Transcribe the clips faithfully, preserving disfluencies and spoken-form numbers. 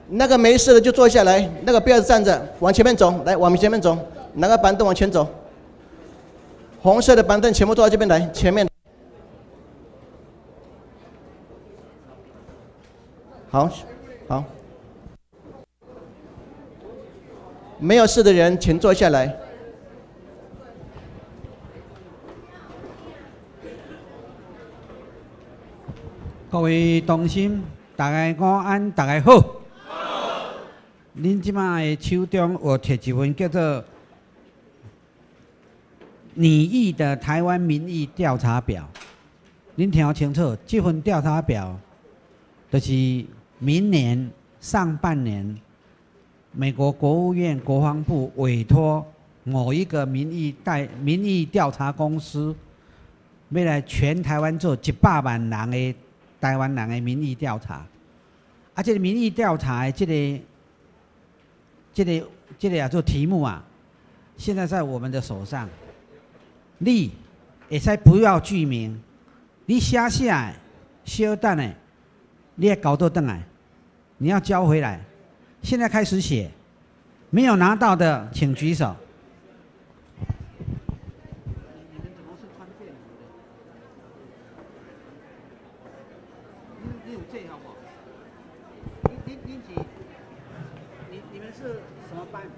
那个没事的就坐下来，那个不要站着，往前面走，来，往前面走，拿个板凳往前走。红色的板凳全部坐到这边来，前面。好，好。没有事的人，请坐下来。 各位同心，大家午安，大家好。恁即马的手中有摕一份叫做《拟议的台湾民意调查表》，恁听清楚，这份调查表就是明年上半年，美国国务院国防部委托某一个民意代民意调查公司，要来全台湾做一百万人的台湾人的民意调查。啊，这个民意调查的这个。这个这个也做题目啊，现在在我们的手上，你会使不要具名，你写下来，稍等呢，你也搞到回来，你要交回来。现在开始写，没有拿到的请举手。你们怎么是穿便服的？你你有这好不好？你你你几？你你们是什么班？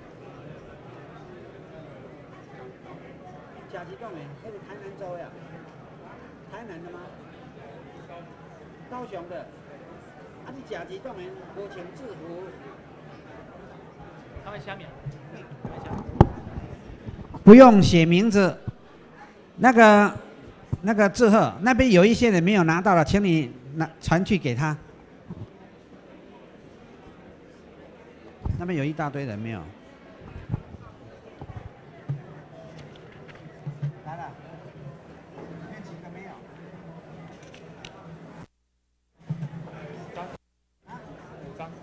甲级动员，那是台南州呀？台南的吗？高雄的。啊，你甲级动员，我请制服。他们下面。不用写名字。那个那个志贺那边有一些人没有拿到了，请你拿传去给他。那边有一大堆人没有？来了，里面几个没有？五张。啊？五张。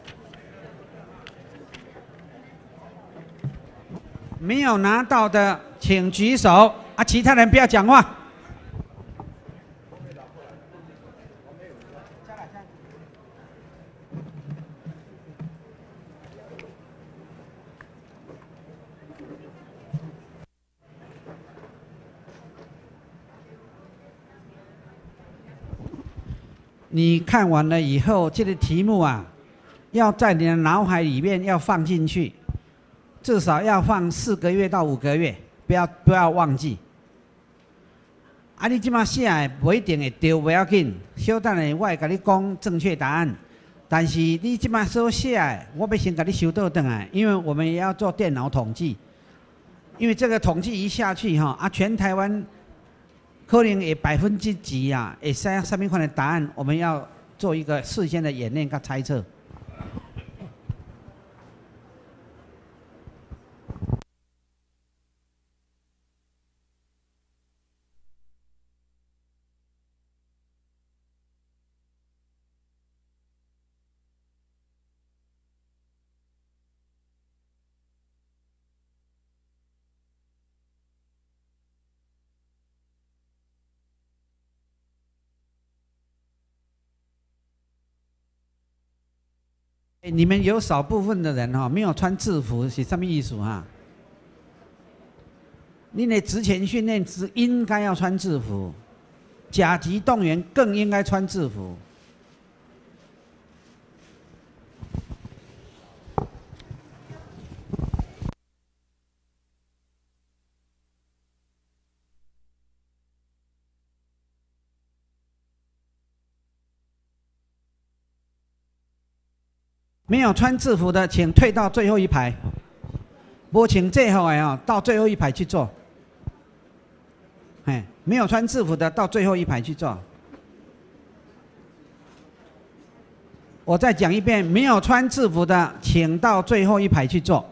没有拿到的请举手啊！其他人不要讲话。你看完了以后，这个题目啊，要在你的脑海里面要放进去，至少要放四个月到五个月，不要不要忘记。啊，你即马写的不一定会对，不要紧，稍等下我会甲你讲正确答案。但是你即马所写的，我要先甲你收到回来，因为我们也要做电脑统计。因为这个统计一下去哈，啊，全台湾。可能会百分之几啊？会使什么款的答案？我们要做一个事先的演练跟猜测。你们有少部分的人哈、哦，没有穿制服是什么意思哈？你的职前训练是应该要穿制服，甲级动员更应该穿制服。没有穿制服的，请退到最后一排。我请最后哎啊，到最后一排去坐。哎，没有穿制服的，到最后一排去坐。我再讲一遍，没有穿制服的，请到最后一排去坐。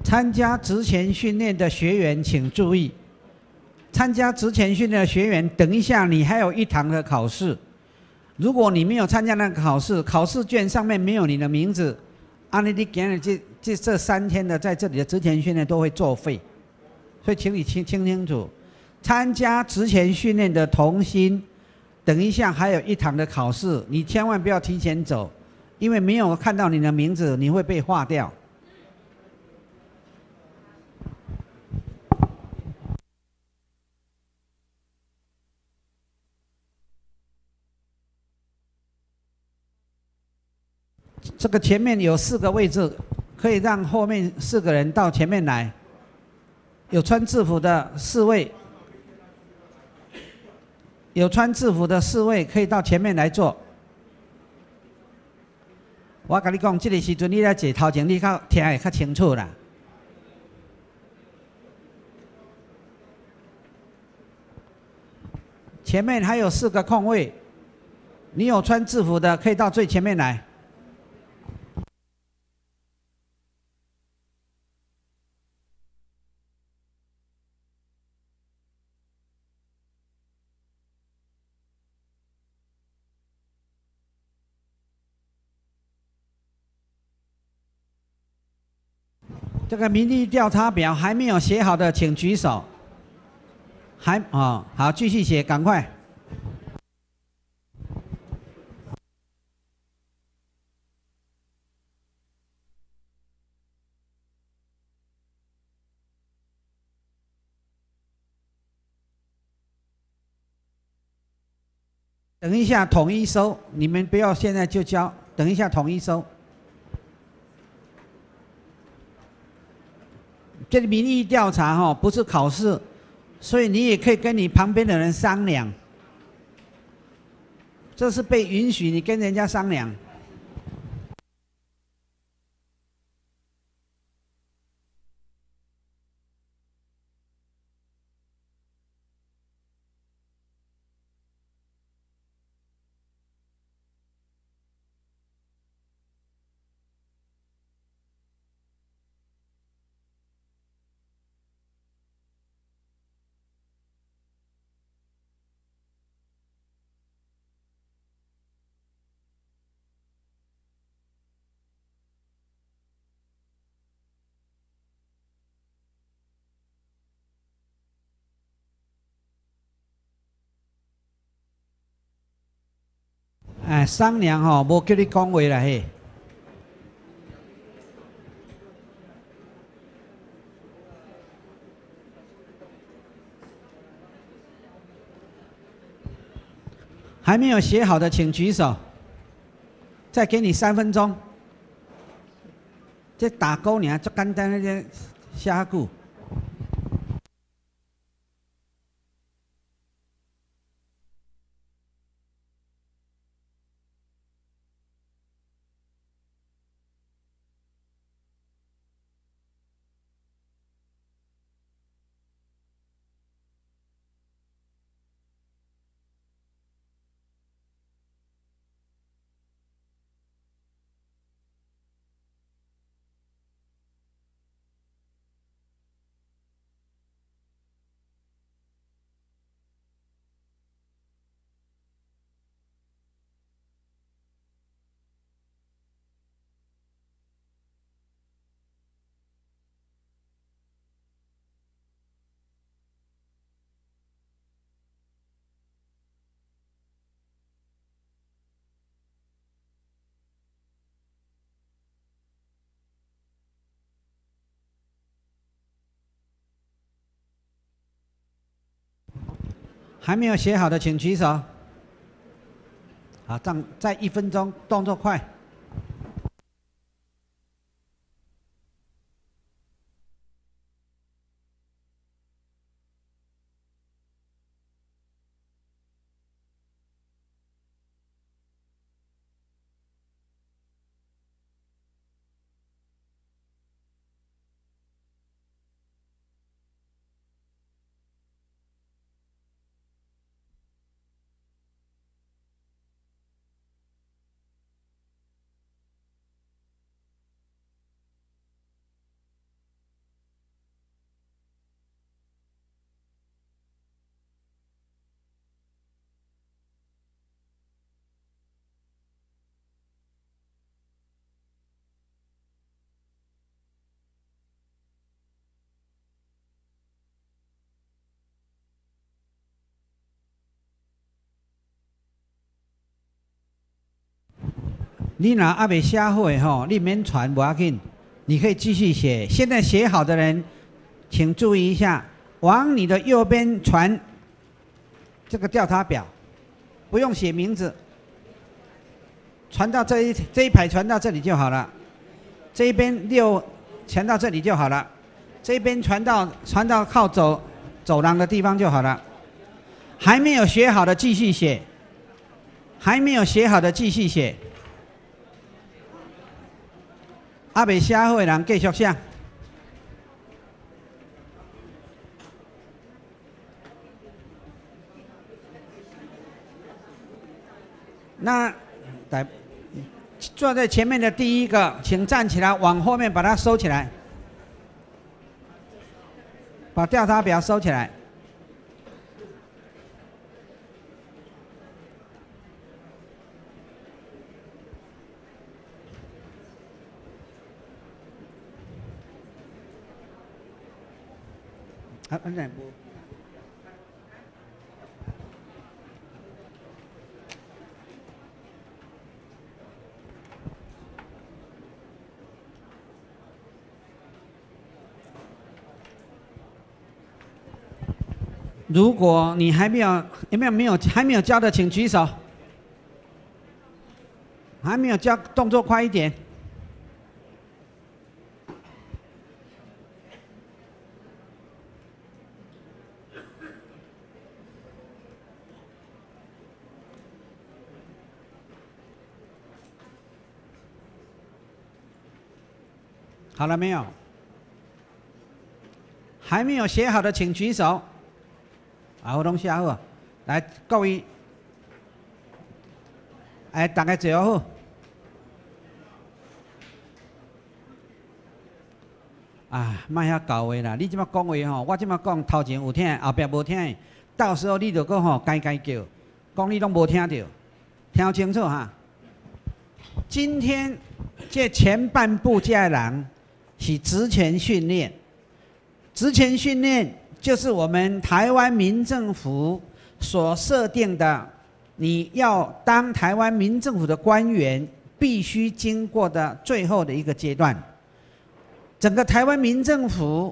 参加职前训练的学员请注意，参加职前训练的学员，等一下你还有一堂的考试。如果你没有参加那个考试，考试卷上面没有你的名字，按你你给你这这这三天的在这里的职前训练都会作废。所以请你听听清楚，参加职前训练的同心，等一下还有一堂的考试，你千万不要提前走，因为没有看到你的名字，你会被划掉。这个前面有四个位置，可以让后面四个人到前面来。有穿制服的四位，有穿制服的四位可以到前面来坐。我跟你讲，这个时阵你来坐头前，你较听会较清楚啦。前面还有四个空位，你有穿制服的可以到最前面来。这个民意调查表还没有写好的，请举手。还哦，好，继续写，赶快。等一下统一收，你们不要现在就交，等一下统一收。这个民意调查哈，不是考试，所以你也可以跟你旁边的人商量，这是被允许，你跟人家商量。哎，商量吼，无叫你讲话啦嘿。还没有写好的，请举手。再给你三分钟。这打勾尔，足简单，那个写遐久。还没有写好的，请举手。好，这样再一分钟，动作快。 你若还没写好的吼，你免传不要紧，你可以继续写。现在写好的人，请注意一下，往你的右边传这个调查表，不用写名字，传到这一这一排传到这里就好了。这一边六传到这里就好了，这边传到传到靠走走廊的地方就好了。还没有写好的继续写，还没有写好的继续写。还没写好的人继续写。那来坐在前面的第一个，请站起来，往后面把它收起来，把调查表收起来。啊，安怎无？如果你还没有有没有没有还没有交的，请举手。还没有交，动作快一点。好了没有？还没有写好的，请举手。啊，我拢写好，来各位，哎，大家坐好。啊，莫遐搞话啦！你即摆讲话吼，我即摆讲头前有听，后壁无听，到时候你就搁吼改改叫，讲你拢无听到，听清楚哈。今天这前半部这人是职前训练，职前训练就是我们台湾民政府所设定的，你要当台湾民政府的官员必须经过的最后的一个阶段。整个台湾民政府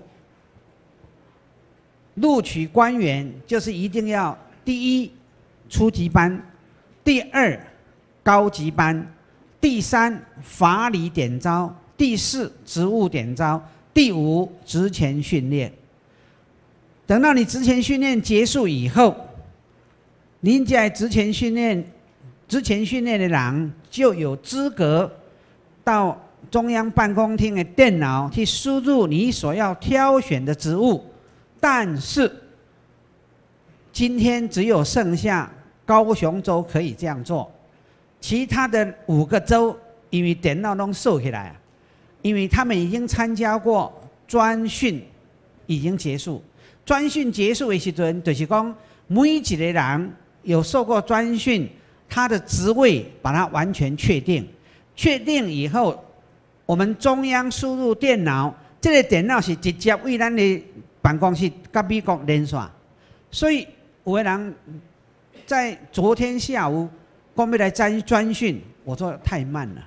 录取官员，就是一定要第一初级班，第二高级班，第三法理点招，第四职务点招，第五职前训练。等到你职前训练结束以后，您在职前训练、职前训练的人就有资格到中央办公厅的电脑去输入你所要挑选的职务，但是今天只有剩下高雄州可以这样做，其他的五个州因为电脑都收起来，因为他们已经参加过专训，已经结束。专训结束的时阵，就是讲每一个人有受过专训，他的职位把它完全确定，确定以后。我们中央输入电脑，这个电脑是直接为咱的办公室跟美国连线，所以有的人在昨天下午讲要来专专训，我说太慢了。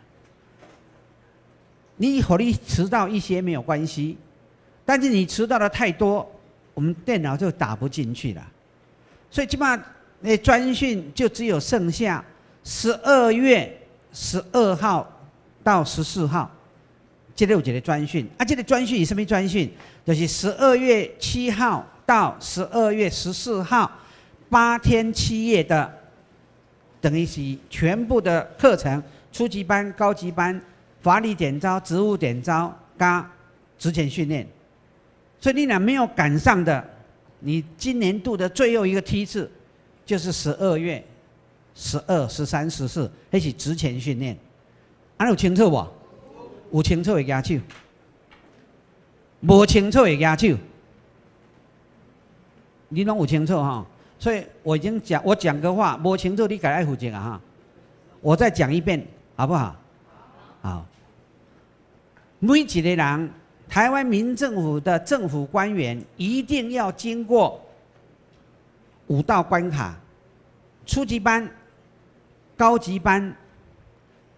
你和你迟到一些没有关系，但是你迟到的太多，我们电脑就打不进去了。所以基本上那专训就只有剩下十二月十二号到十四号。这个有一个专训，啊，这个专训是什么专训？就是十二月七号到十二月十四号，八天七夜的，等于是全部的课程，初级班、高级班、法理点招、职务点招加职前训练。所以你俩没有赶上的，你今年度的最后一个梯次就是十二月十二、十三、十四，那是职前训练。安有清楚不？有清楚的举手，无清楚的举手。你拢有清楚哈，所以我已经讲，我讲个话，无清楚你该爱负责啊哈。我再讲一遍，好不好？好。每一个人，台湾民政府的政府官员一定要经过五道关卡：初级班、高级班、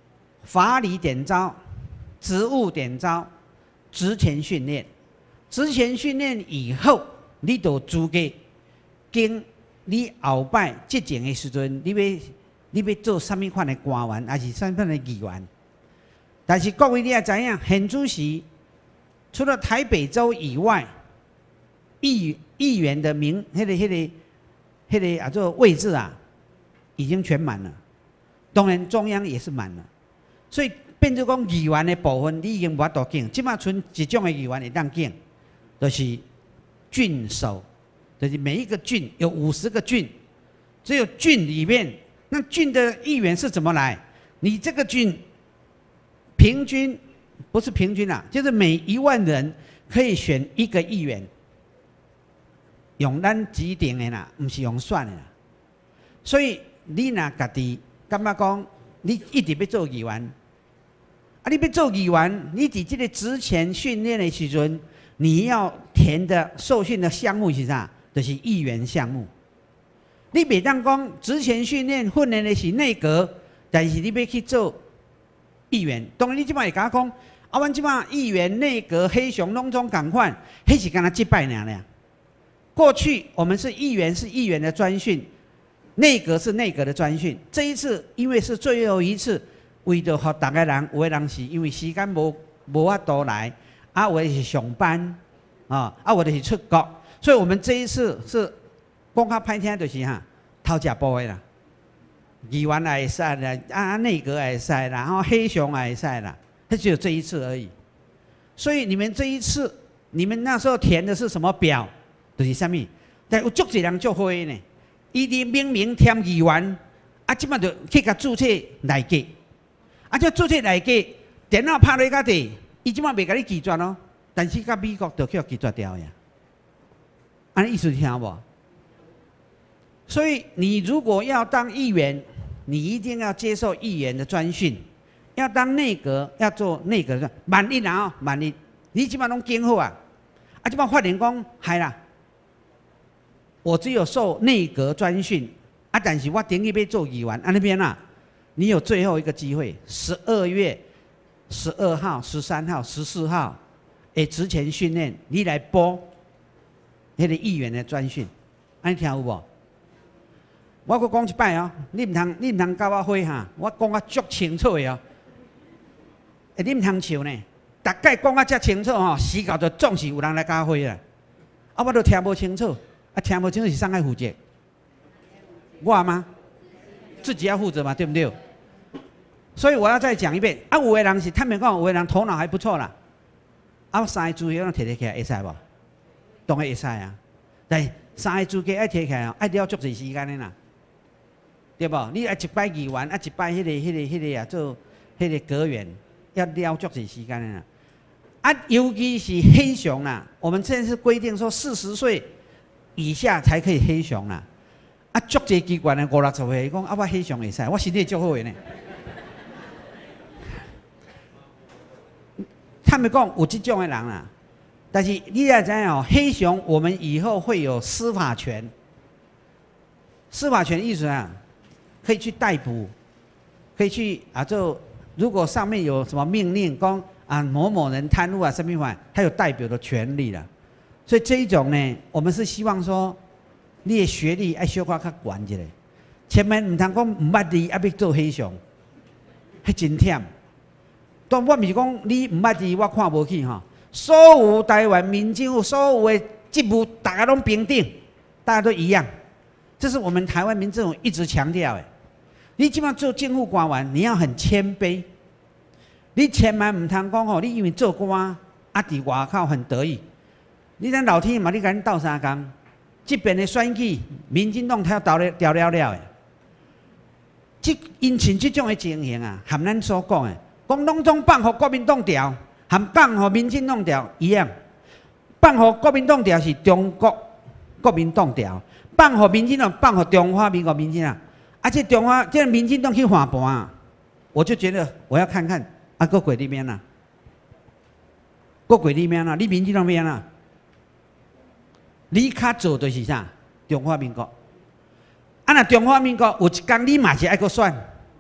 法理点招、职务点招、职前训练。职前训练以后，你就资格经你后摆执政的时阵，你要你要做什么款的官员，还是什么款的议员？但是各位你也知影，现主席除了台北州以外，议议员的名，迄、那个、迄、那个、迄、那个啊，做位置啊，已经全满了。当然中央也是满了，所以变做讲议员的部分，你已经无法度竞。即马剩一种的议员会当竞，就是郡守。就是每一个郡有五十个郡，只有郡里面，那郡的议员是怎么来？你这个郡平均不是平均啦、啊，就是每一万人可以选一个议员，用咱指定的啦，不是用选的啦。所以你若家己感觉讲，你一直要做议员，啊，你要做议员，你伫这个职前训练的时阵，你要填的受训的项目是啥？就是议员项目，你袂当讲职前训练训练的是内阁，但是你要去做议员。当然你即摆会甲我讲，啊，阮即摆议员、内阁、黑熊拢总共款，迄是干那击败尔俩。过去我们是议员，是议员的专训，内阁是内阁的专训。这一次因为是最后一次，为着互大家人，有的人是因为时间无无法度来，啊，有的是上班，啊，啊，有的是出国。所以我们这一次是讲较歹听，就是哈偷食步的啦，议员也会使啦，啊内阁也会使啦，然后黑熊也会使啦，它只有这一次而已。所以你们这一次，你们那时候填的是什么表？就是什么？但有足侪人足会呢，伊哋明明填议员，啊，即摆就去甲注册内阁，啊，这注册内阁，电脑拍落甲地，伊即摆袂甲你拒绝咯，但是甲美国就去拒绝掉呀。安意思听无？所以你如果要当议员，你一定要接受议员的专训；要当内阁，要做内阁的。万一啊，万一你即摆拢经好啊，啊，即摆发言讲系啦，我只有受内阁专训，啊，但是我等于要做议员，啊那边啊，你有最后一个机会，十二月十二号、十三号、十四号，诶，职前训练，你来播。迄个议员的专训，安尼听有无？我阁讲一摆哦，你唔通你唔通甲我火哈，我讲啊足清楚的哦。诶，你唔通笑呢？大概讲啊遮清楚吼，死到就总是有人来甲我火啦。啊，我都听无清楚，啊听无清楚是谁来负责？我吗？自己要负责嘛，对不对？所以我要再讲一遍，啊，有的人是坦白讲，有的人头脑还不错啦，啊，三个主要摕摕起来会使无？当然会使啊，但是三个资格爱摕起来哦，爱了足侪时间的啦，对不？你爱一摆议员，啊一摆迄个、迄个、迄个啊做迄个阁员，要了足侪时间的啦。啊，尤其是黑熊啦，我们现在是规定说四十岁以下才可以黑熊啦。啊，足侪机关的五六十岁讲啊，我黑熊会使，我身体足好的呢。他们讲有这种的人啦。但是你也知道，黑熊我们以后会有司法权。司法权意思啊，可以去逮捕，可以去啊，就如果上面有什么命令，讲啊某某人贪污啊什么法，他有代表的权利了。所以这一种呢，我们是希望说，你的学历爱小可较悬一下，千万唔通讲唔捌字啊要做黑熊，迄真忝。但我唔是讲你唔捌字，我看无起吼。所有台湾民政府所有的职务，大家拢平等，大家都一样。这是我们台湾民政府一直强调的。你基本上做政府官员，你要很谦卑。你千万唔通讲吼，你因为做官啊伫外口很得意。你咱老天嘛，你甲咱斗相共，这边的选举，民进党他调了调了了的。这因像这种的情形啊，含咱所讲的，讲拢总放互国民党调。含放互民进党调一样，放互国民党调是中国国民党调，放互民进党放互中华民国民进党，而且中华这民进党去换盘啊，我就觉得我要看看啊，个鬼里面呐，个鬼里面呐，你民进党边呐，你较做就是啥？中华民国，啊那中华民国有一天你嘛是爱个选，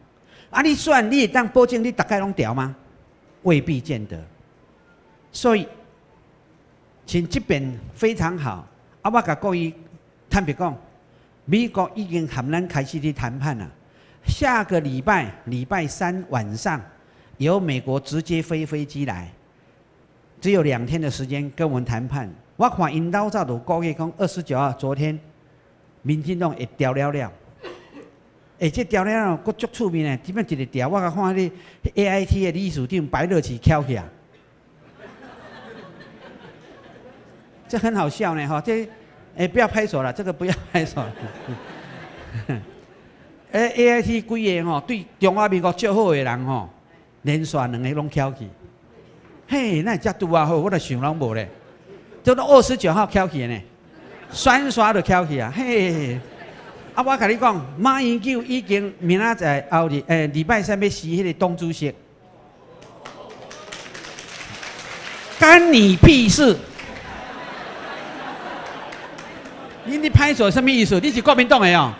啊，你算你会当保证你大概拢调吗？未必见得。所以，像这边非常好。啊，我甲各位坦白讲，美国已经和咱开始去谈判了。下个礼拜礼拜三晚上，由美国直接飞飞机来，只有两天的时间跟我们谈判。我看因老早就估计讲，二十九号昨天，民进党会调了了。哎，这调了了，佫足出名诶！这边一个调，我甲看迄个 A I T 的理事长白乐奇翘起啊，这很好笑呢哈！这哎不要拍手了，这个不要拍手。哎 A I T 几个吼对中华民国最好的人吼，连续两个拢翘起。嘿，那遮拄啊好，我都想拢无咧。就到二十九号翘起呢，宣刷就翘起啊，嘿。啊，我甲你讲，马英九已经明仔载后日，诶，礼拜三要死迄个党主席，干你屁事！你你拍手什么意思？你是国民党的哦？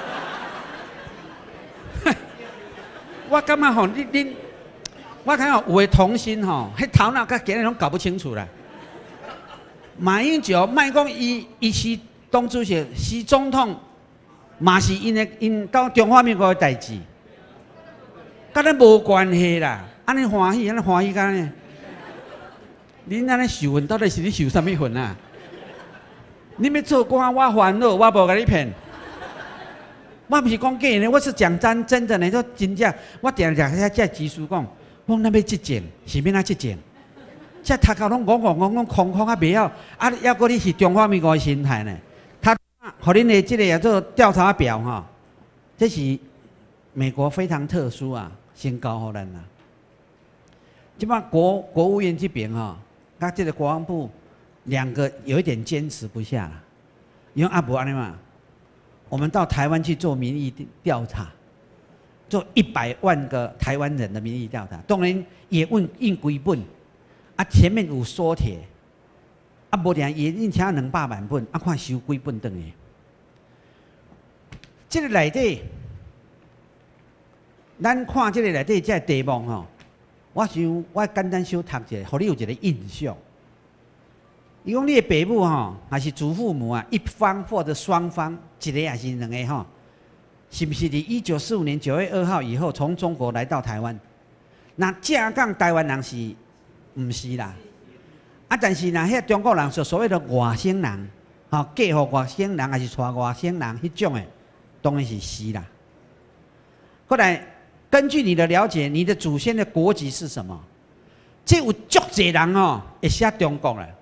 我感觉吼，你你，我感觉有的同心吼，迄头脑甲今日拢搞不清楚啦。马英九卖讲伊伊是党主席，是总统。嘛是因的因到中华民国的代志，甲咱无关系啦。安尼欢喜，安尼欢喜干呢？恁安尼受份，到底是你受什么份啊？你要做官，我烦恼，我无甲你骗。我不是讲假呢，我是讲真真的呢。说真正，我定定遐遮技术讲，我那要执政，是要哪执政？遮头壳拢戆戆戆戆空空啊，袂晓。啊，要搁你是中华民国的心态呢？互恁的这个叫做调查表哈，这是美国非常特殊啊，先交互咱啦。即摆国国务院这边哈，甲这个国防部两个有一点坚持不下了，因为阿伯安尼嘛，我们到台湾去做民意调查，做一百万个台湾人的民意调查，当然也问印几本，啊前面有缩帖。啊，无定也印请两百万本，啊看收几本顿的。这个内底，咱看这个内底这个题目吼，我想我简单小读一下，互你有一个印象。伊讲你的父母吼，还是祖父母啊，一方或者双方，一个还是两个吼，是不是伫一九四五年九月二号以后从中国来到台湾？那正港台湾人是，毋是啦？啊，但是呢，遐中国人所所谓的外省人，吼，嫁互外省人还是娶外省人，迄种诶，当然是是啦。后来，根据你的了解，你的祖先的国籍是什么？这有足侪人哦，会写中国了。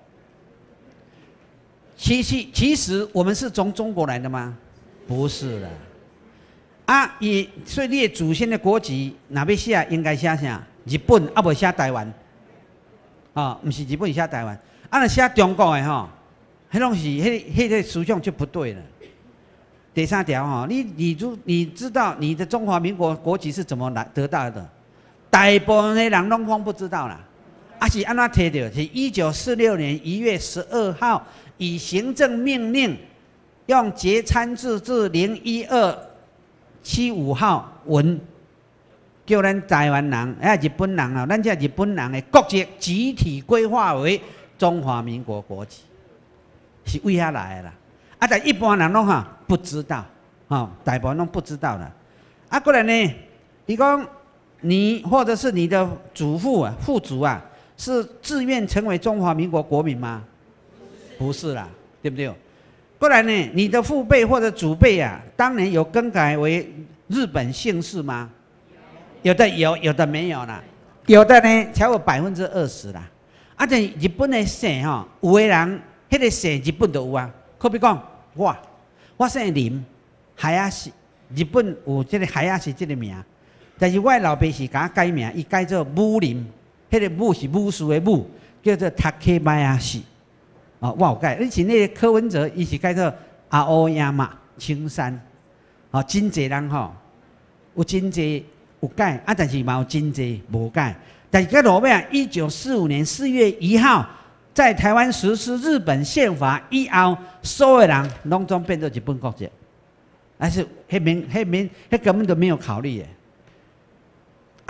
其实，其实我们是从中国来的吗？不是的。啊，以所以你的祖先的国籍，哪要写应该写啥？日本啊，无写台湾。啊，不是日本，写台湾，啊，那写中国的吼，迄拢是迄迄个思想就不对了。第三条哈，你你知你知道你的中华民国国籍是怎么来得到的？大部分的人拢讲不知道啦。啊是安怎摕到？是一九四六年一月十二号，以行政命令用节参制至零一二七五号文。叫咱台湾人，哎，日本人啊，咱这日本人的国籍集体规划为中华民国国籍，是为遐来的啦。啊，但一般人拢哈不知道，哈，大部分拢不知道啦。啊，过来呢，你讲你或者是你的祖父啊、父祖啊，是自愿成为中华民国国民吗？不是啦，对不对？过来呢，你的父辈或者祖辈啊，当年有更改为日本姓氏吗？有的有，有的没有啦。有的呢，才有百分之二十啦。啊，但日本的姓吼，有的人迄个姓日本就有啊。可比讲我，我姓林，海亚是日本有这个海亚是这个名，但是我的老爸是给他改名，伊改做武林，迄、那个武是武术的武，叫做塔克迈亚西。哦，我有改。而且那个柯文哲，伊是改做阿欧亚马青山。哦，真侪人吼，有真侪。有改啊，但是嘛有真济无改。但是个落尾啊，一九四五年四月一号，在台湾实施日本宪法以后，所有人拢总变做日本国籍，但是迄面迄面迄根本都没有考虑的。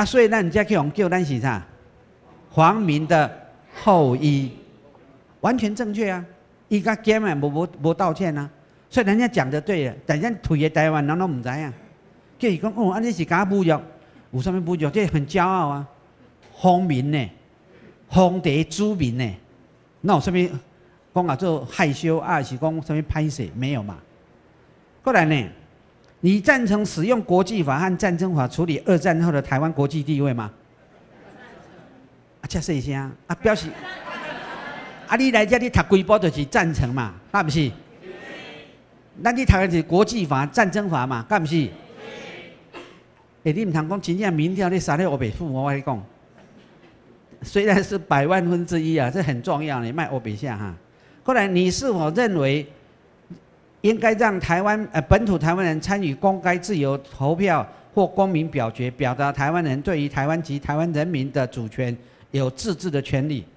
啊，所以咱才去用叫咱是啥？皇民的后裔，完全正确啊！伊甲检啊，无无无道歉啊，所以人家讲的对啊，但咱退的台湾人都唔知啊。叫伊讲哦，安尼是假侮辱，有啥物侮辱？这很骄傲啊！皇民呢，皇帝主民呢，那有啥物讲啊做害羞啊，还是讲啥物歹势？没有嘛。过来呢，你赞成使用国际法和战争法处理二战后的台湾国际地位吗？啊，这说一声啊，表示啊，你来这你读几部就是赞成嘛，是不是？咱你读的是国际法、战争法嘛，是不是？哎，你唔通讲真正民调你杀了我北父，我跟你讲，虽然是百万分之一啊，这很重要，你卖欧北下哈。后来，你是否认为应该让台湾呃本土台湾人参与公开自由投票或公民表决，表达台湾人对于台湾及台湾人民的主权有自治的权利？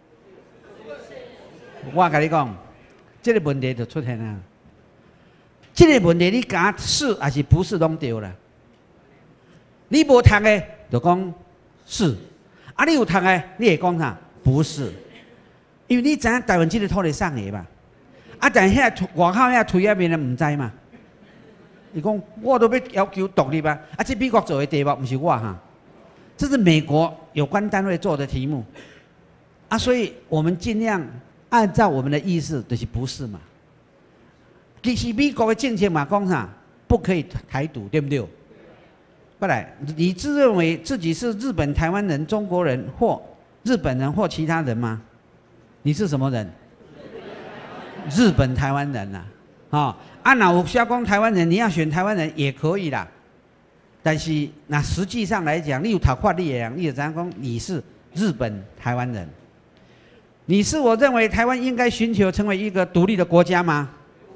我跟你讲，这个问题就出现了。这个问题你讲是还是不是拢对啦？你无读的就讲是，啊你有读的你会讲啥？不是，因为你知影台湾这个土地送的嘛，啊但遐外口遐推那边的唔知嘛。伊讲我都要要求独立啊，啊这美国做的题目不是我哈，这是美国有关单位做的题目，啊所以我们尽量按照我们的意思，就是不是嘛。其实美国的政策嘛讲啥，不可以台独，对不对？过来，你自认为自己是日本台湾人、中国人或日本人或其他人吗？你是什么人？日本台湾人呐、啊，啊，啊，那有小讲台湾人，你要选台湾人也可以啦。但是那实际上来讲，你有读法律的人，你就知影讲你是日本台湾人。你是我认为台湾应该寻求成为一个独立的国家吗？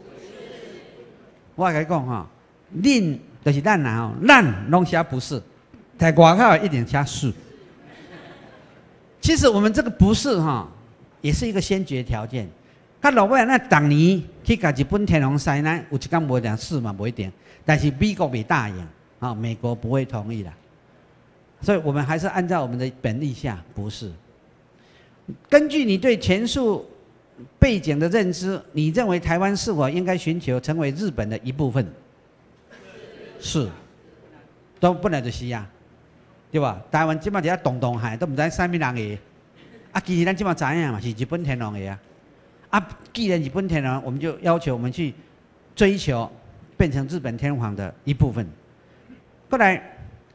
我跟你讲哈，恁。就是咱啦吼，咱拢写不是，在外口一定写是。其实我们这个不是哈，也是一个先决条件。他老尾那当年去甲日本天皇塞呢，有一讲无讲是嘛，不一定。但是美国未答应啊，美国不会同意啦。所以我们还是按照我们的本意下，不是。根据你对前述背景的认知，你认为台湾是否应该寻求成为日本的一部分？是，都本来就是啊，对吧？台湾即马伫遐东东海，都唔知啥物人个，啊，其实咱即马知影嘛，是日本天皇个啊。啊，既然日本天皇，我们就要求我们去追求变成日本天皇的一部分。过来，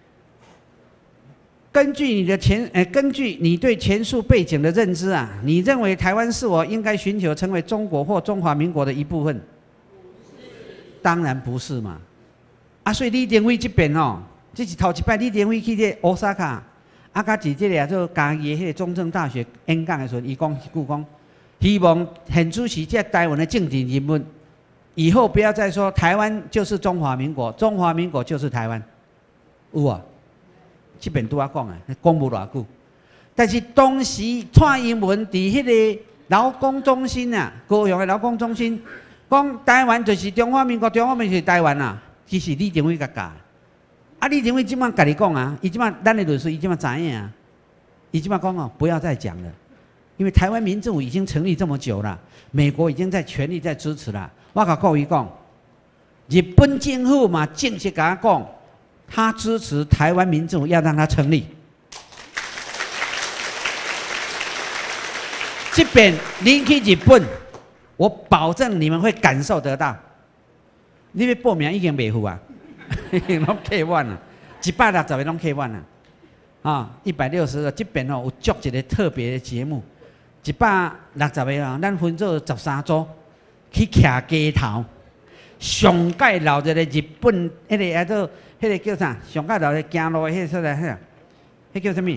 根据你的前，呃，根据你对前述背景的认知啊，你认为台湾是否应该寻求成为中国或中华民国的一部分？当然不是嘛。啊，所以李登辉这边哦，这是头一摆李登辉去这奥萨卡，啊，甲伫这个做嘉义的迄个中正大学演讲的时候，伊讲一句讲，希望现主席这台湾的政治人物，以后不要再说台湾就是中华民国，中华民国就是台湾，有啊，这边拄啊讲啊，讲无偌久，但是当时蔡英文伫迄个劳工中心啊，高雄的劳工中心，讲台湾就是中华民国，中华民国是台湾啊。其实李登辉甲教，啊，李登辉即摆甲你讲啊，伊即摆咱的律师伊即摆知影啊，伊即摆讲哦，不要再讲了，因为台湾民政府已经成立这么久了，美国已经在全力在支持了。我甲各位讲，日本政府嘛正式甲我讲，他支持台湾民政府要让它成立。这边您去日本，我保证你们会感受得到。你要报名已经袂赴啊，已经拢客满了，一百六十个拢客满了，啊，一百六十个这边哦有做一个特别的节目，一百六十个啊，咱分做十三组去徛街头，上界老一个日本迄个叫做迄个叫啥？上界老的行路的迄个所在，迄个叫什么？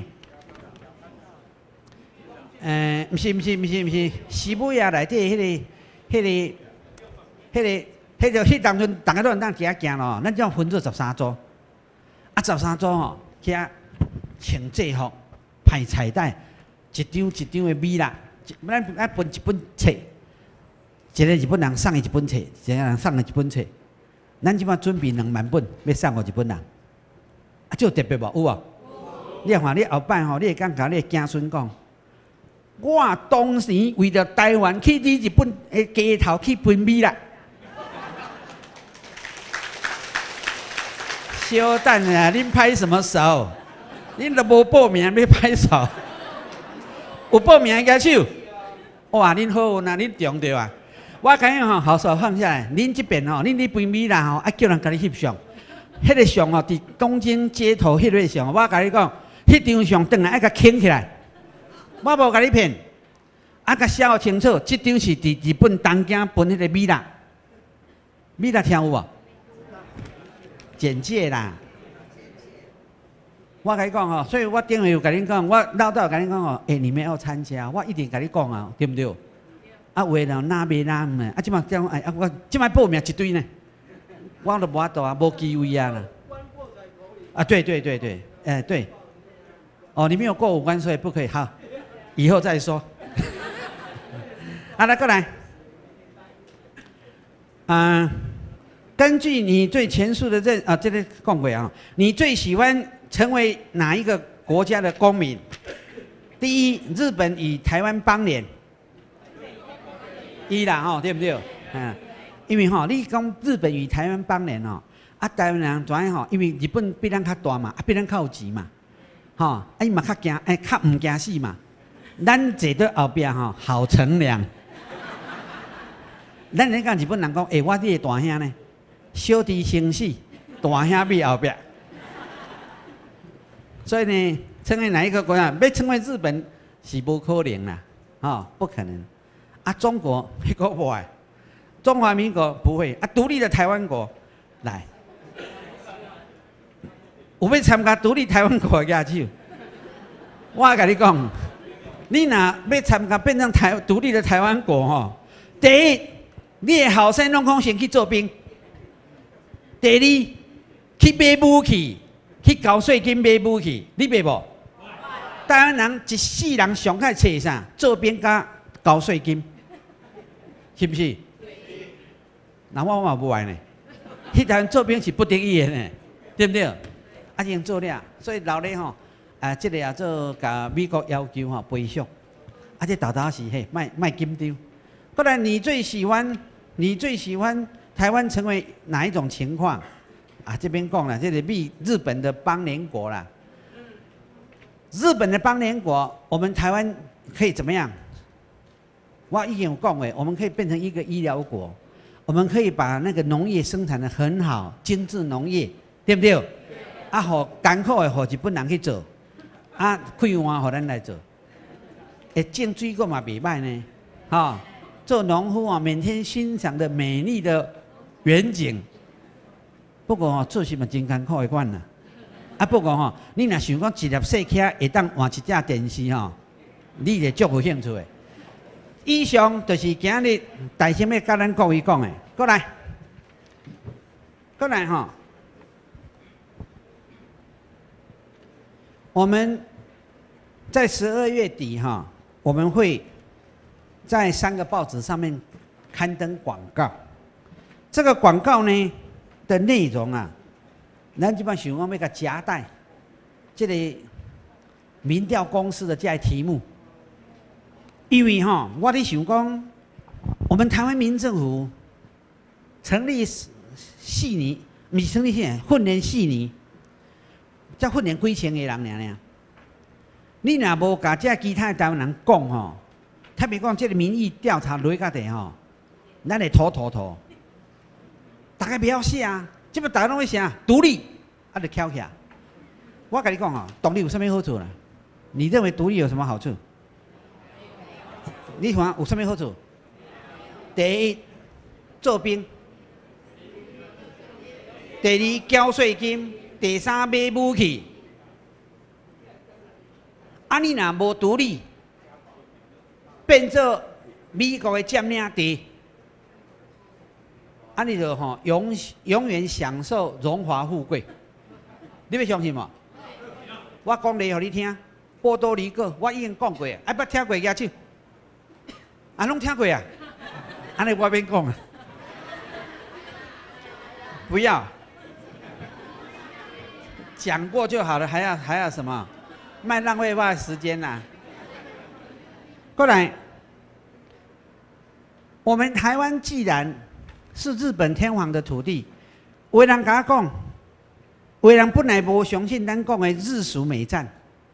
呃，不是不是不是不是，西尾亚内底迄个迄个迄个。迄个迄当阵，大家都能当行行咯。咱种分做十三组，啊，十三组吼，去穿制服、派彩带，一张一张的米啦。咱咱分一本册，一个日本人送伊一本册，一个人送伊一本册。咱即摆准备两万本，要送互日本人。啊，这有特别无？有啊。 你看，你后摆吼，你会敢甲你的子孙讲，我当时为着台湾去你日本的街头去分米啦。小等啊，恁拍什么手？恁都无报名要拍手？有报名举手？哇，恁好呐，恁中着啊！我讲吼，好手放下来，恁这边吼，恁伫分米啦吼，啊叫人甲你翕相。迄个相哦，伫东京街头迄个相，我甲你讲，迄张相转来爱甲捡起来。我无甲你骗，啊甲写清楚，即张是伫日本东京分迄个米啦，米啦听有无？简介啦。我甲你讲吼，所以我顶回有甲你讲，我老早甲你讲吼，哎，你们要参加，我一定甲你讲啊，对不对？啊，为了哪边哪唔啊，即摆讲哎，啊我即摆报名一堆呢。我都无法度啊，无机会啊啦。啊，对对对对，哎、欸、对。哦，你没有过五关，所以不可以。好，以后再说。好来，过来。啊、呃，根据你对前述的认啊，这个讲过啊，你最喜欢成为哪一个国家的公民？第一，日本与台湾邦联。一啦，哦，对不对？嗯。因为吼，你讲日本与台湾邦联哦，啊，台湾人怎样吼？因为日本比咱较大嘛，啊，比咱较有钱嘛，吼，啊，伊嘛较惊，哎，较唔惊死嘛。咱坐在后壁吼，好乘凉。咱咧讲日本人讲，哎，我你的大兄呢，小弟先死，大兄伫后壁。所以呢，成为哪一个国家？要成为日本是不可能啦，哦，不可能。啊，中国迄个无爱。中华民国不会啊，独立的台湾国来，有要参加独立台湾国的举手。我甲你讲，你若要参加变成台独立的台湾国吼，第一，你的后生拢讲先去做兵；第二，去买武器，去交税金买武器，你买无？台湾人一世人上爱找啥？做兵甲交税金，是不是？那我嘛不爱呢，迄台做兵是不得已的呢，对不对？啊，已经做了，所以老咧吼，啊，这个也做甲美国要求吼赔偿，啊，这豆豆是嘿，卖卖金丢。不然你最喜欢，你最喜欢台湾成为哪一种情况？啊，这边讲了，这里比日本的邦联国啦，日本的邦联国，我们台湾可以怎么样？我已经有讲诶，我们可以变成一个医疗国。我们可以把那个农业生产得很好，精致农业，对不对？啊，好艰苦的，互日本人去做，啊，开换互咱来做，诶，种水果嘛袂歹呢，哈、哦，做农夫啊，每天欣赏的美丽的远景。不过哦，做事嘛真艰苦的款啦，啊，不过吼、哦，你若想讲一粒细车会当换一只电视吼、哦，你就足有兴趣的。以上就是今日大心要甲咱各位讲的，过来，过来哈。我们在十二月底哈，我们会在三个报纸上面刊登广告。这个广告呢的内容啊，咱基本想讲要甲夹带这个民调公司的这个题目。因为哈，我咧想讲，我们台湾民政府成立四年，不是成立四年，训练四年，才训练几千个人尔尔。你若无甲这其他台湾人讲吼，特别讲这个民意调查落到底吼，咱会拖拖拖。大家不要写啊，这不大家拢会写独立，啊就翘起来。我跟你讲哦，独立有什么好处呢？你认为独立有什么好处？你看有什么好处？第一，做兵；第二，交税金；第三，买武器。啊，你若无独立，变做美国的占领地，啊，你就吼永永远享受荣华富贵。你要相信无？我讲例互你听，波多黎各我已经讲过，啊，捌听过举手？啊，拢听过啊？安尼我免讲啊，不要讲过就好了，还要还要什么？ 卖浪费我的时间啦。过来，我们台湾既然是日本天皇的土地，有的人甲我讲，有的人本来无相信咱讲的日属美战，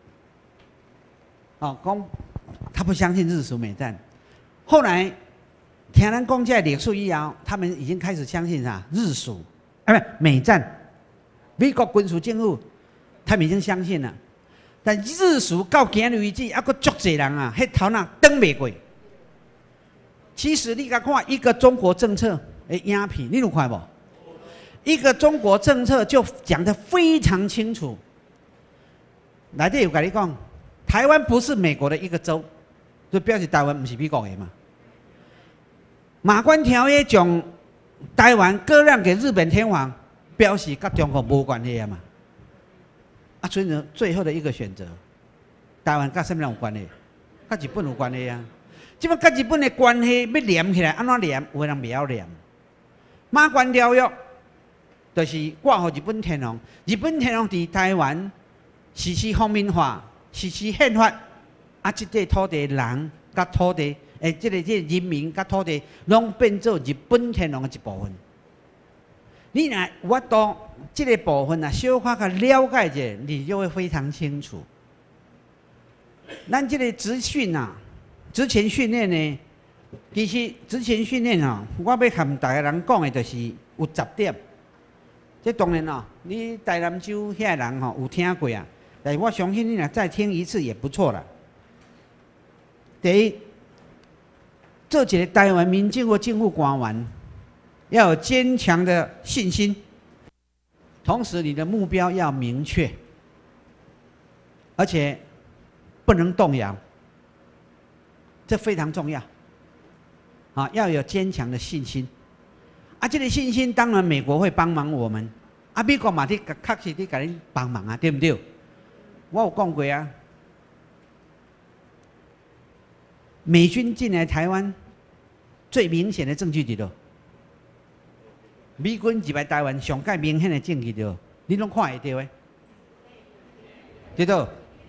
哦，讲他不相信日属美战，后来听咱讲这历史以后，他们已经开始相信啥日属，啊不美战，美国军事政府，他们已经相信了。但日属到今日为止，还佫足侪人啊，迄头脑转袂过。其实你甲看一个中国政策的影片，你有看无？一个中国政策就讲得非常清楚。内底有甲你讲，台湾不是美国的一个州，就表示台湾不是美国的嘛。马关条约将台湾割让给日本天皇，表示跟中国无关系啊嘛。啊，所以呢，最后的一个选择，台湾跟什么人有关系？跟日本有关系啊。即摆跟日本的关系要连起来，安怎连？有的人不要连。马关条约就是挂给日本天皇，日本天皇伫台湾实施皇民化，实施宪法，啊，即块土地人甲土地，诶，即个即个人民甲土地，拢变做日本天皇的一部分。你若有法度这个部分啊，小可较了解者，你就会非常清楚。咱这个职训啊，职前训练呢，其实职前训练啊，我要和大家人讲的就是有十点。这当然哦，你台南州遐人吼有听过啊，但是我相信你若再听一次也不错啦。第一，做一个台湾民政府政府官员。要有坚强的信心，同时你的目标要明确，而且不能动摇，这非常重要。啊，要有坚强的信心。啊，这个信心当然美国会帮忙我们，啊，美国嘛伫确实伫给恁帮忙啊，对不对？我有讲过啊，美军进来台湾最明显的证据伫倒。美军入来台湾，上界明显的证据着，你拢看会到诶，对倒？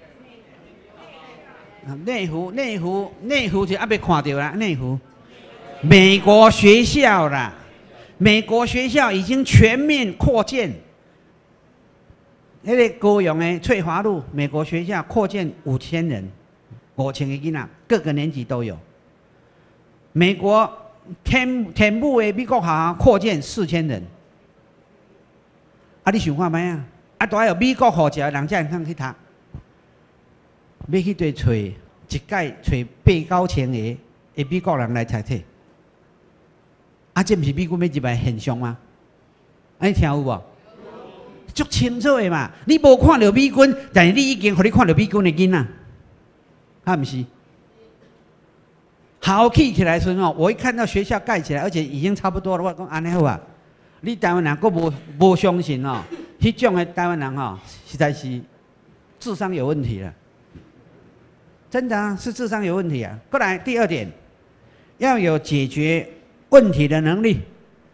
内湖、内湖、内湖就还没看到啦，内湖。美国学校啦，美国学校已经全面扩建。那个高雄的翠华路美国学校扩建五千人，五千个囡仔，各个年级都有。美国。天天母的美国学校扩建四千人，啊！你想看卖啊？啊，都还有美国护照的人才能去读，要去对找一届找八九千个的美国人来读册，啊，这不是美军要入来现象吗？啊，你听有无？足清楚的嘛！你无看到美军，但是你已经互你看到美军的囡仔，啊，不是？好起起来时候，我一看到学校盖起来，而且已经差不多了，我讲安尼好啊！你台湾人佫无无相信哦，迄种的台湾人哦，实在是智商有问题了，真的啊，是智商有问题啊！过来第二点，要有解决问题的能力。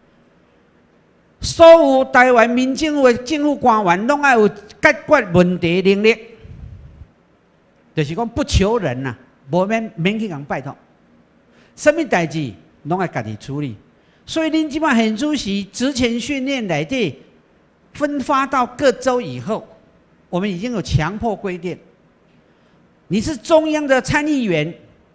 所有台湾民政府的政府官员，拢要有解决问题能力，就是讲不求人呐、啊，无免免去人拜托。什么代志拢要家己处理，所以恁即摆现主席职前训练内底分发到各州以后，我们已经有强迫规定，你是中央的参议员，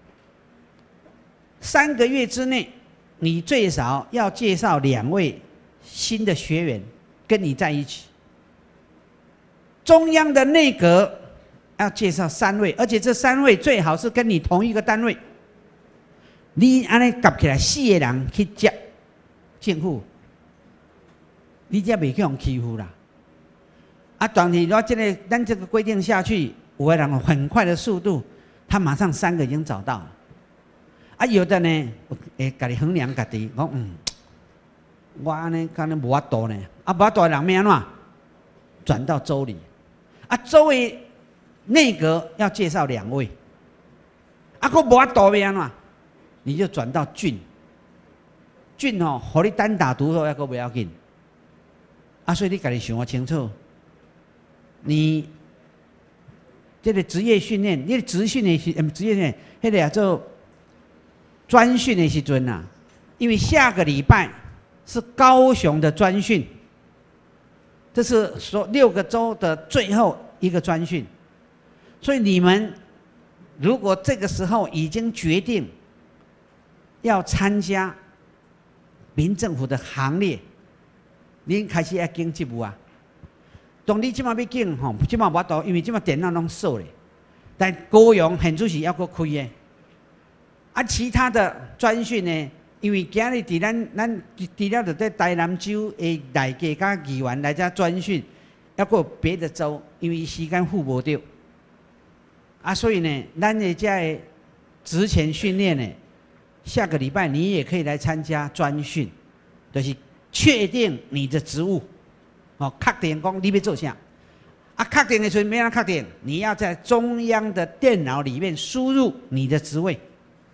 三个月之内，你最少要介绍两位新的学员跟你在一起。中央的内阁要介绍三位，而且这三位最好是跟你同一个单位。你安尼夹起来四个人去接政府，你才袂去互欺负啦。啊，当然，我这个咱这个规定下去，有的人很快的速度，他马上三个已经找到了。啊，有的呢，会家己衡量家己，讲嗯，我安尼可能无法度呢。啊，无法度的人要安怎？转到州里。啊，州的内阁要介绍两位。啊，佫无法度要安怎？你就转到郡，郡吼，互你单打独斗，抑佫不要紧。啊，所以你家己想清楚，你这个职业训练，你职训的时，嗯，职业训练，迄个叫做专训的时阵啊，因为下个礼拜是高雄的专训，这是说六个州的最后一个专训，所以你们如果这个时候已经决定要参加民政府的行列，您开始要经这步啊。当你即马要进吼，即马无度，因为即马电脑拢锁咧。但高雄现主是要搁开的，啊，其他的专训呢，因为今日伫咱咱除了伫在台南州的内家甲议员来遮专训，还搁有别的州，因为时间付无着，啊，所以呢，咱的遮的职前训练呢，下个礼拜你也可以来参加专训，就是确定你的职务。哦，确定讲你要做啥？啊，确定的时候没让确定，你要在中央的电脑里面输入你的职位，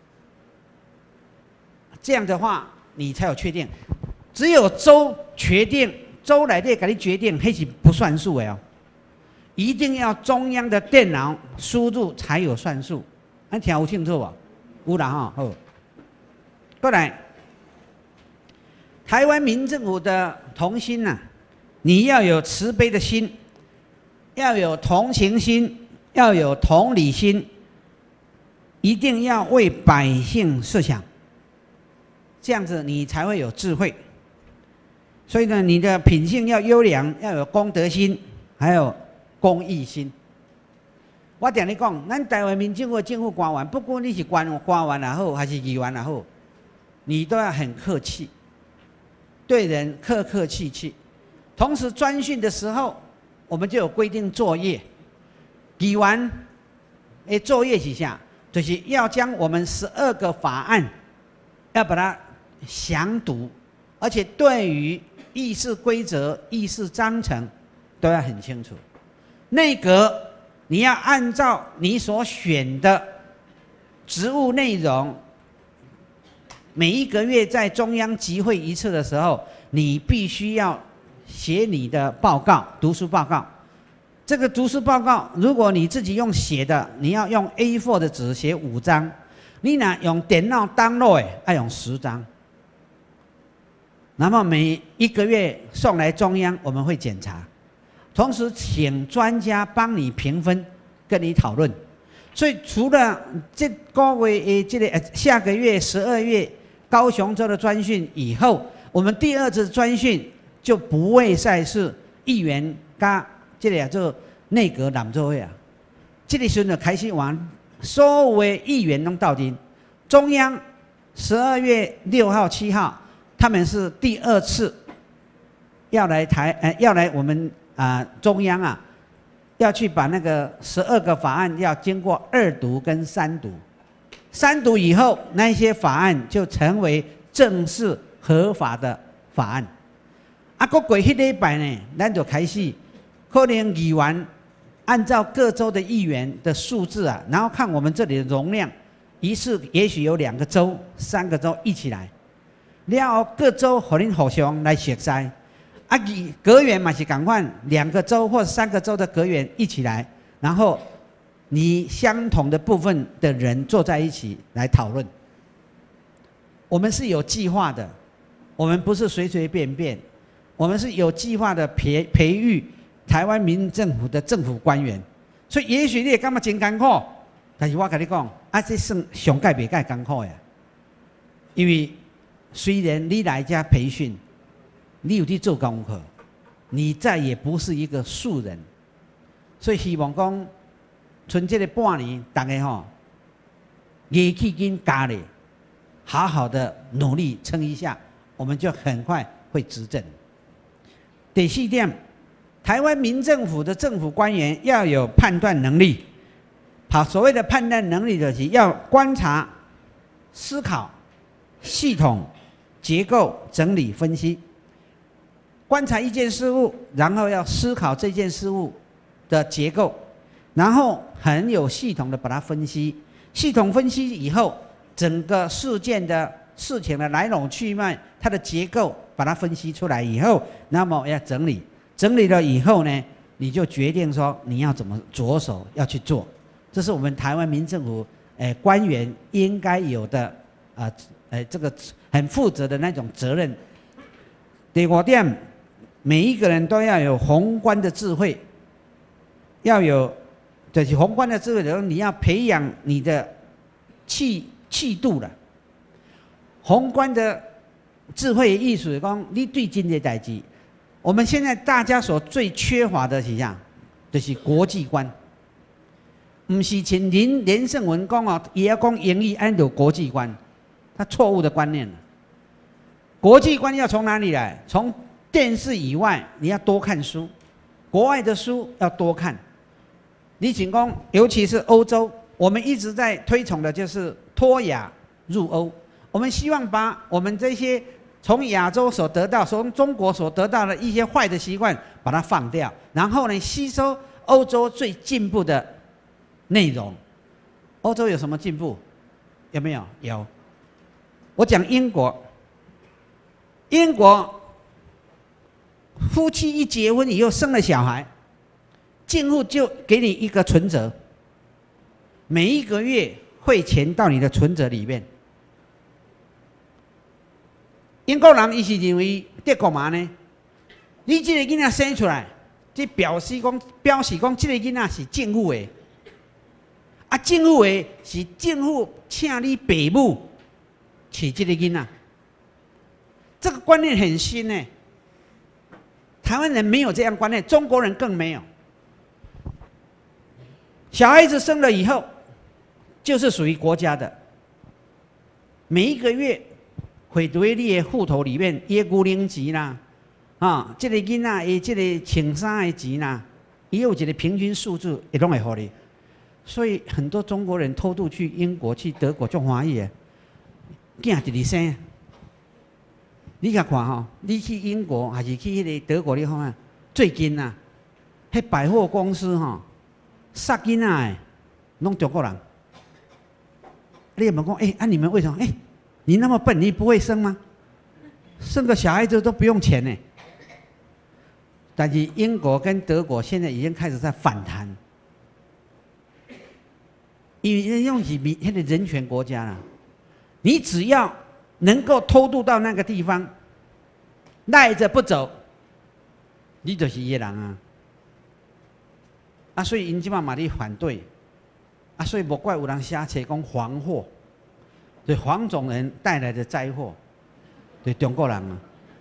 这样的话你才有确定。只有州决定，州内底给你决定，那是不算数的哦。一定要中央的电脑输入才有算数。咱听有清楚无？有啦哈，好。过来，台湾民政府的同心呐、啊。你要有慈悲的心，要有同情心，要有同理心，一定要为百姓设想，这样子你才会有智慧。所以呢，你的品性要优良，要有公德心，还有公益心。我常咧讲，咱台湾民政府政府官员，不管你是官官员也好，还是议员也好，你都要很客气，对人客客气气。同时专训的时候，我们就有规定作业。议员的作业是啥？就是要将我们十二个法案，要把它详读，而且对于议事规则、议事章程都要很清楚。内阁你要按照你所选的职务内容，每一个月在中央集会一次的时候，你必须要写你的报告，读书报告。这个读书报告，如果你自己用写的，你要用 A 四 的纸写五张，你拿用电脑 download 要用十张。那么每一个月送来中央，我们会检查，同时请专家帮你评分，跟你讨论。所以除了这个月诶，这个下个月十二月高雄州的专训以后，我们第二次专训。就不会再是议员加这个做内阁揽座会啊，这个时候就开始往所有的议员拢到阵。中央十二月六号、七号，他们是第二次要来台，呃，要来我们啊、呃、中央啊，要去把那个十二个法案要经过二读跟三读，三读以后，那些法案就成为正式合法的法案。啊，过过迄礼拜呢，咱就开始可能议员按照各州的议员的数字啊，然后看我们这里的容量，一次也许有两个州、三个州一起来，然后各州互恁互相来熟悉。啊，阁员嘛是同款，两个州或三个州的阁员一起来，然后你相同的部分的人坐在一起来讨论。我们是有计划的，我们不是随随便便。我们是有计划的培培育台湾民营政府的政府官员，所以也许你会感觉真艰苦，但是我跟你讲，啊，这算上届袂介艰苦呀。因为虽然你来家培训，你有去做功课，你再也不是一个素人，所以希望讲，剩这个半年，大家吼，业绩跟加咧，好好的努力撑一下，我们就很快会执政。第四点，台湾民政府的政府官员要有判断能力。好，所谓的判断能力就是要观察、思考、系统、结构、整理、分析。观察一件事物，然后要思考这件事物的结构，然后很有系统的把它分析。系统分析以后，整个事件的事情的来龙去脉，它的结构。把它分析出来以后，那么要整理，整理了以后呢， 你就决定说你要怎么着手要去做，这是我们台湾民政府诶官员应该有的啊诶这个很负责的那种责任。第五点，每一个人都要有宏观的智慧，要有就是宏观的智慧，就是你要培养你的气气度了。宏观的智慧艺术是讲，你对今的代志，我们现在大家所最缺乏的是啥？就是国际观。不是像林连胜文讲哦，也要讲英语按有国际观，他错误的观念了。国际观要从哪里来？从电视以外，你要多看书，国外的书要多看。你请讲，尤其是欧洲，我们一直在推崇的就是脱亚入欧。我们希望把我们这些从亚洲所得到、从中国所得到的一些坏的习惯，把它放掉，然后呢，吸收欧洲最进步的内容。欧洲有什么进步？有没有？有。我讲英国，英国夫妻一结婚以后生了小孩，政府就给你一个存折，每一个月汇钱到你的存折里面。英国人伊是认为德国嘛呢？你这个囡仔生出来，这表示讲表示讲这个囡仔是政府的，啊，政府的是政府请你爸母娶这个囡仔，这个观念很新呢。台湾人没有这样观念，中国人更没有。小孩子生了以后，就是属于国家的，每一个月。汇到你的户头里面，伊的牛奶钱啦，啊，这个囡仔的这个穿衫的钱啦，也有一个平均数字，也拢会给你。所以很多中国人偷渡去英国、去德国做欢喜的，囝直直生。你甲看吼，你去英国还是去迄个德国，你看啊，最近啊，迄百货公司吼，杀囡仔的，拢中国人。你有没有讲？哎、欸，啊，你们为什么？哎、欸。你那么笨，你不会生吗？生个小孩子都不用钱呢。但是英国跟德国现在已经开始在反弹，因为用起民现在人权国家了，你只要能够偷渡到那个地方，赖着不走，你就是野人啊！啊，所以因即马嘛咧反对，啊，所以莫怪有人写册讲黄祸。对黄种人带来的灾祸，对中国人啊，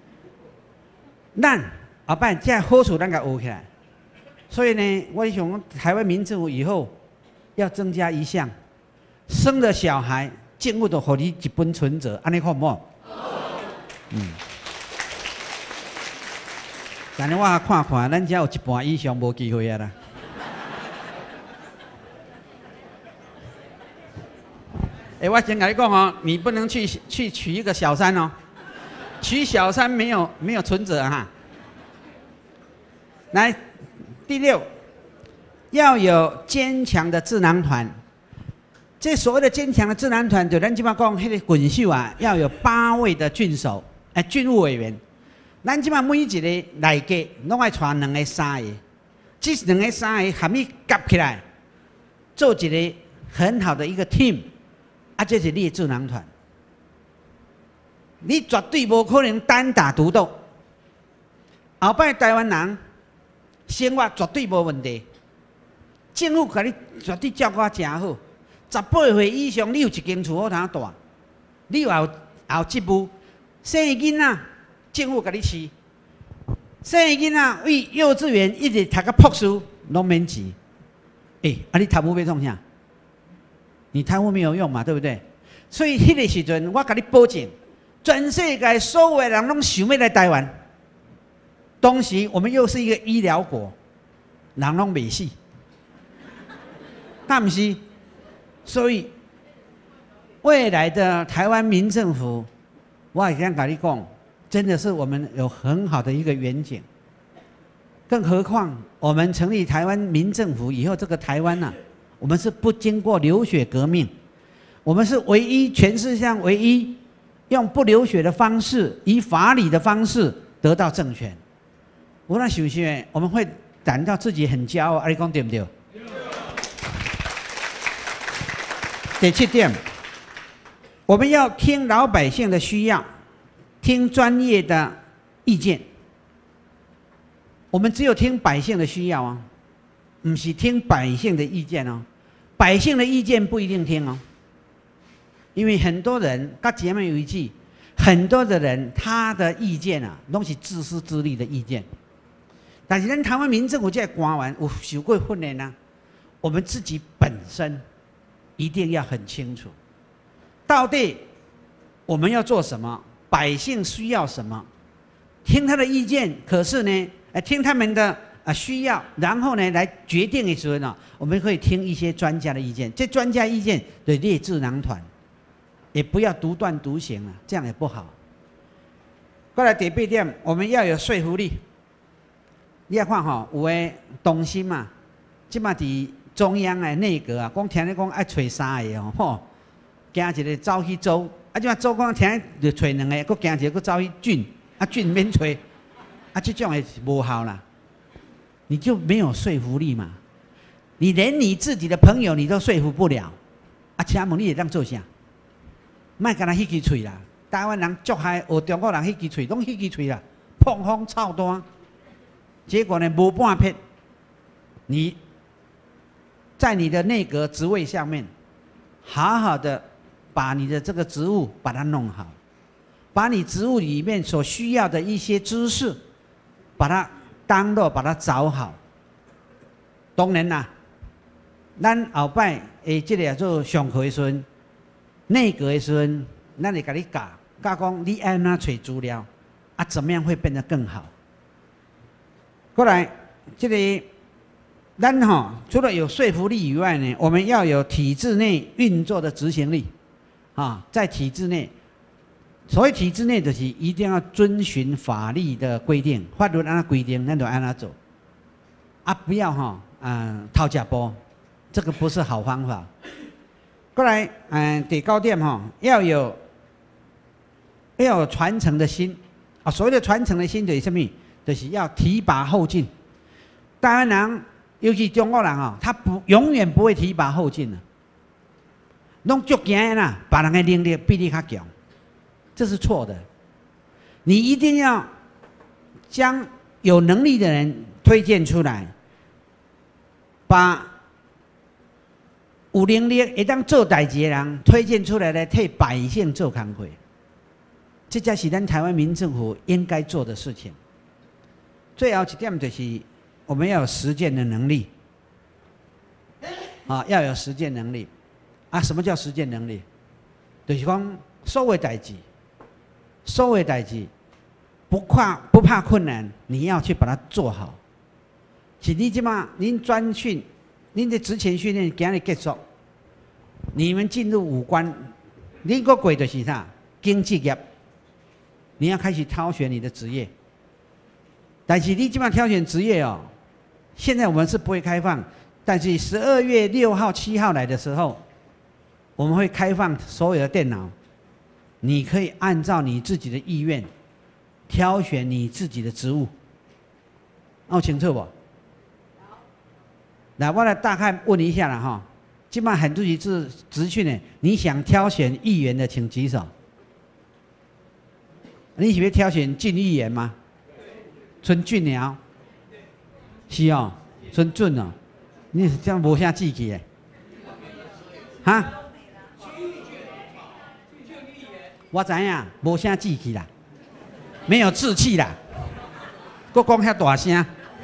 咱后摆这好处咱甲学起来。所以呢，我想台湾民政府以后要增加一项，生了小孩，政府就给你一本存折，安尼好唔好？嗯。但是我看看，咱只有一半以上无机会啊啦。哎、欸，我先跟你讲哦，你不能去去娶一个小三哦，娶小三没有没有存折哈。来，第六，要有坚强的智囊团。这所谓的坚强的智囊团，就咱即马讲，迄个郡守啊，要有八位的郡守，哎，郡务委员。咱即马每一个内阁拢爱带两个、三个，这两个、三个含义夹起来，做一个很好的一个 team。啊，这是你的智囊团，你绝对无可能单打独斗。后摆台湾人生活绝对无问题，政府甲你绝对照顾啊真好。十八岁以上，你有一间厝好通住，你有也有职务，生囡仔政府甲你饲，生囡仔为幼稚园一直读到博士，拢免钱。诶、欸，啊，你贪污要创啥？你贪污没有用嘛，对不对？所以迄个时阵，我甲你保证，全世界所有的人拢想要来台湾。当时我们又是一个医疗国，人拢袂死，但不是。所以未来的台湾民政府，我也想甲你讲，真的是我们有很好的一个远景。更何况我们成立台湾民政府以后，这个台湾啊。我们是不经过流血革命，我们是唯一全世界上唯一用不流血的方式，以法理的方式得到政权。我那想想，我们会感到自己很骄傲，啊，你讲对不对？第七点，我们要听老百姓的需要，听专业的意见。我们只有听百姓的需要啊，不是听百姓的意见哦。百姓的意见不一定听哦，因为很多人，跟前面有一句，很多的人他的意见啊，都是自私自利的意见。但是咱台湾民政府这个官员有受过训练啊，我们自己本身一定要很清楚，到底我们要做什么，百姓需要什么，听他的意见。可是呢，呃，听他们的啊需要，然后呢来决定的时候呢，我们可以听一些专家的意见。这专家意见的列智囊团，也不要独断独行啊，这样也不好。过来第八点，我们要有说服力。你要看吼，有诶东西嘛，即马伫中央诶内阁啊，讲听你讲爱找三个哦，吼，惊一个走去州，啊，即马州讲听就找两个，佫惊一个佫走去郡，啊郡免找，啊这种诶无效啦，你就没有说服力嘛，你连你自己的朋友你都说服不了，啊，请问你会当做啥？莫干那迄支喙啦，台湾人足害，学中国人迄支喙，拢迄支喙啦，碰风臭单。结果呢，无半片，你在你的内阁职位上面，好好的把你的这个职务把它弄好，把你职务里面所需要的一些知识，把它当落把它找好。当然啦，咱后摆诶，这个叫做上课的时阵，内阁的时阵，咱会甲你教教讲你安怎找资料，啊，怎么样会变得更好。过来，这个咱哈除了有说服力以外呢，我们要有体制内运作的执行力，啊，在体制内，所谓体制内就是一定要遵循法律的规定，法律按规定，咱就按那走，啊，不要哈，嗯，掏假包，这个不是好方法。过来，嗯，第九点哈，要有要有传承的心，啊，所谓的传承的心就是什么？就是要提拔后进，台湾人，尤其中国人哦，他不永远不会提拔后进的，拢足惊的啦，别人的能力比你较强，这是错的。你一定要将有能力的人推荐出来，把有能力会当做代志的人推荐出来来替百姓做工作，这才是咱台湾民政府应该做的事情。最后一点就是我们要有实践的能力，啊，要有实践能力，啊，什么叫实践能力？就是讲所有代志，所有代志不怕不怕困难，你要去把它做好。是你即马您专训，您的职前训练今日结束，你们进入五关，您个过就是啥？经济业，你要开始挑选你的职业。但是你基本上挑选职业哦，现在我们是不会开放，但是十二月六号、七号来的时候，我们会开放所有的电脑，你可以按照你自己的意愿挑选你自己的职务，弄清楚不？来，我来大概问一下了哈，基本上很多是职训呢，你想挑选议员的，请举手。你喜欢挑选进议员吗？春俊鸟，是哦，春俊哦，你这样无啥志气诶，哈？我知影，无啥志气啦，没有志气啦，搁讲遐大声。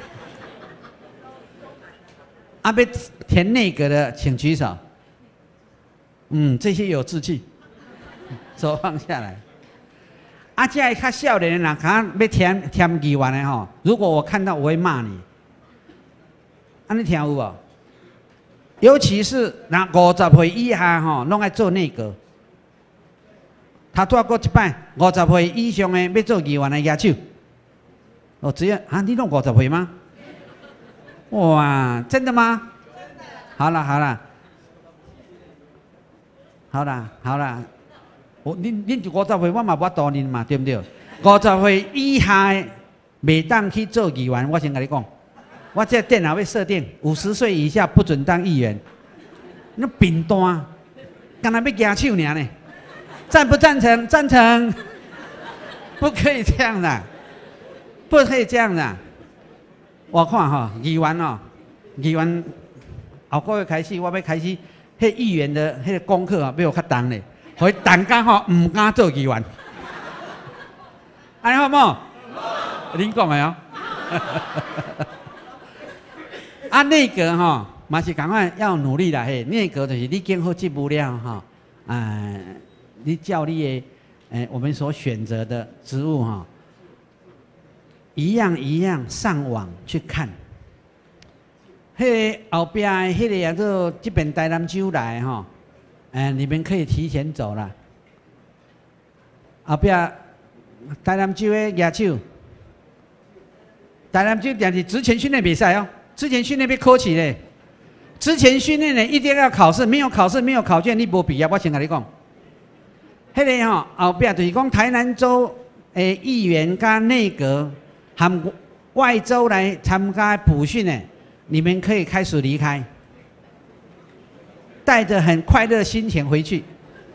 啊，要填内阁的，请举手。嗯，这些有志气，手放下来。啊，这些较少年的人，看要填填议员的吼，如果我看到，我会骂你。安尼听有无？尤其是那五十岁以下吼，拢爱做内阁。他拄过一摆，五十岁以上的要做议员的举手。哦，只要啊，你拢五十岁吗？哇，真的吗？真的。好了好了，好了好了。我恁恁就五十岁，我嘛无多恁嘛，对不对？五十岁以下的，袂当去做议员，我先甲你讲。 我这电脑要设定五十岁以下不准当议员，那饼单，刚才要举手尔呢，赞不赞成？赞成，不可以这样的，不可以这样的。我看哈、哦，议员哦，议员后个月开始，我要开始，迄议员的迄个功课啊，比我较重咧，所以大家吼唔敢做议员，安尼好冇？您讲的哦。啊，内阁哈，嘛是赶快要努力啦嘿。内阁就是你今后进不了哈，啊，你照你的，诶，我们所选择的职务哈，一样一样上网去看。迄个后边的迄个叫做这边台南州来哈，诶，你们可以提前走了。后边台南州的野手，台南州但是职前训练比赛哦。之前训练要考试嘞，之前训练呢一定要考试，没有考试没有考卷，你无毕业。我先跟你讲，迄个吼后壁就是讲台南州诶议员加内阁含外州来参加补训呢，你们可以开始离开，带着很快乐的心情回去。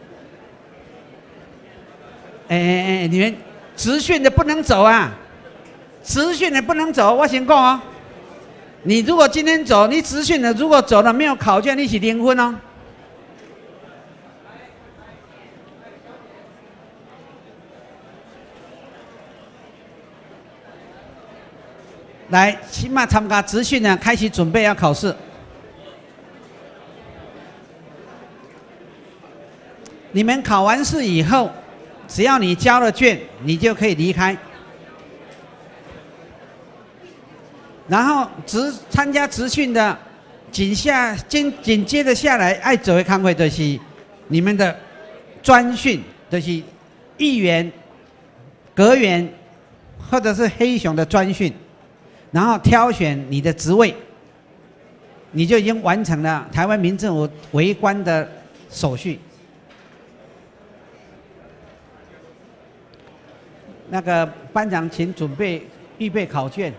哎哎哎，你们职训的不能走啊，职训的不能走，我先讲哦。你如果今天走，你职训了，如果走了没有考卷，你是零分哦。来，起码参加职训呢，开始准备要考试。你们考完试以后，只要你交了卷，你就可以离开。然后职参加职训的，紧下紧紧接着下来爱走的康会就是你们的专训，就是议员、阁员或者是黑熊的专训，然后挑选你的职位，你就已经完成了台湾民政府为官的手续。那个班长，请准备预备考卷。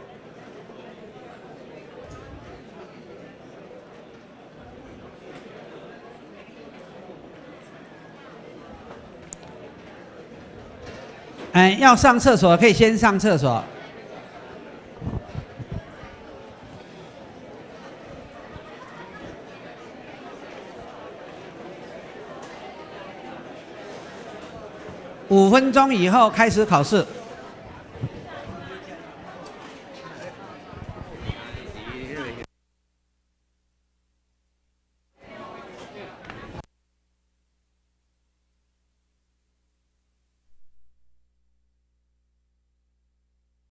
哎，要上厕所可以先上厕所。五分钟以后开始考试。